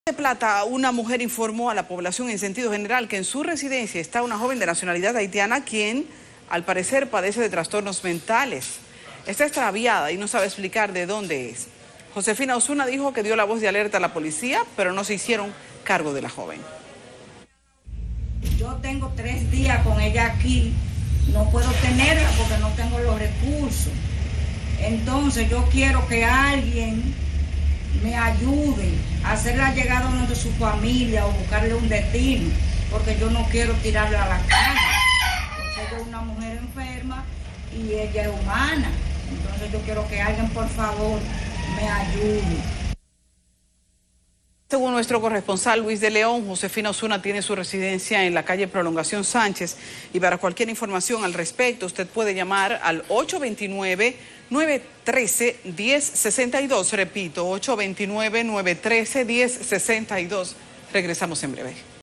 De Plata, una mujer informó a la población en sentido general que en su residencia está una joven de nacionalidad haitiana quien, al parecer, padece de trastornos mentales. Está extraviada y no sabe explicar de dónde es. Josefina Osuna dijo que dio la voz de alerta a la policía, pero no se hicieron cargo de la joven. Yo tengo 3 días con ella aquí, no puedo tenerla porque no tengo los recursos. Entonces yo quiero que alguien me ayude a hacerla llegar a uno de su familia o buscarle un destino, porque yo no quiero tirarla a la calle, porque ella es una mujer enferma y ella es humana. Entonces yo quiero que alguien, por favor, me ayude. Según nuestro corresponsal Luis de León, Josefina Osuna tiene su residencia en la calle Prolongación Sánchez y para cualquier información al respecto usted puede llamar al 829-913-1062. Repito, 829-913-1062. Regresamos en breve.